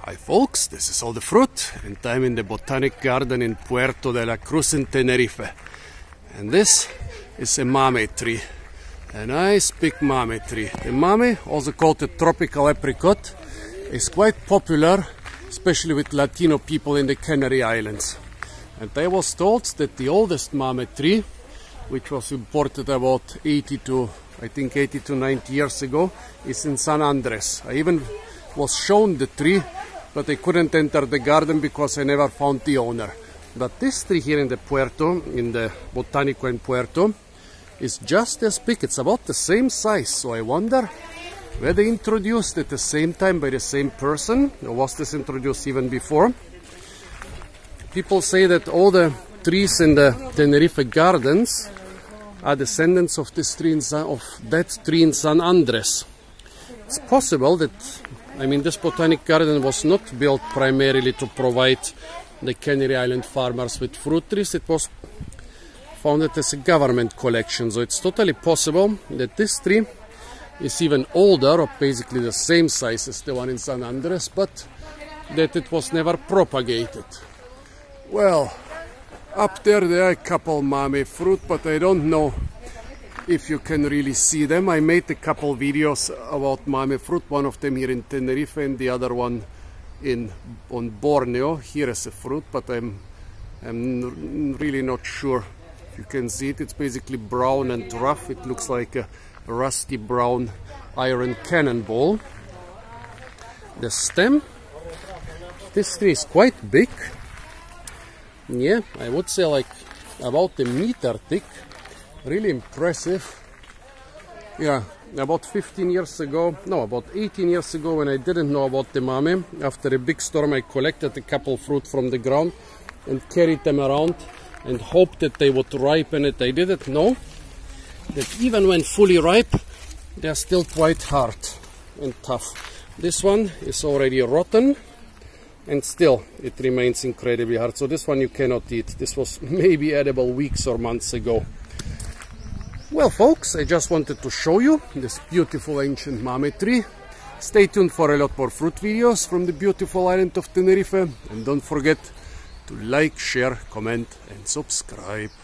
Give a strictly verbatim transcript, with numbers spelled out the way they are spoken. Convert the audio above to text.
Hi folks, this is All the Fruit and I'm in the Botanic Garden in Puerto de la Cruz in Tenerife. And this is a mame tree, a nice big mame tree. The mame, also called the tropical apricot, is quite popular, especially with Latino people in the Canary Islands. And I was told that the oldest mame tree, which was imported about eighty to, I think eighty to ninety years ago, is in San Andres. I even was shown the tree, but I couldn't enter the garden because I never found the owner. But this tree here in the Puerto, in the Botanico in Puerto, is just as big. It's about the same size. So I wonder, were they introduced at the same time by the same person, or was this introduced even before? People say that all the trees in the Tenerife gardens are descendants of this tree in San, of that tree in San Andres. It's possible that, I mean, this botanic garden was not built primarily to provide the Canary Island farmers with fruit trees. It was founded as a government collection, so it's totally possible that this tree is even older, or basically the same size as the one in San Andres, but that it was never propagated. Well, up there there are a couple mame fruit, but I don't know if you can really see them. I made a couple videos about mame fruit, one of them here in Tenerife and the other one in on Borneo. Here is a fruit, but I'm I'm really not sure if you can see it. It's basically brown and rough. It looks like a rusty brown iron cannonball. The stem, this tree is quite big. Yeah, I would say like about a meter thick. Really impressive. Yeah, about fifteen years ago, no, about eighteen years ago, when I didn't know about the mame, after a big storm I collected a couple fruit from the ground and carried them around and hoped that they would ripen it. I didn't know that even when fully ripe, they are still quite hard and tough. This one is already rotten, and still it remains incredibly hard. So this one you cannot eat. This was maybe edible weeks or months ago. Well folks, I just wanted to show you this beautiful ancient mame tree. Stay tuned for a lot more fruit videos from the beautiful island of Tenerife, and don't forget to like, share, comment and subscribe.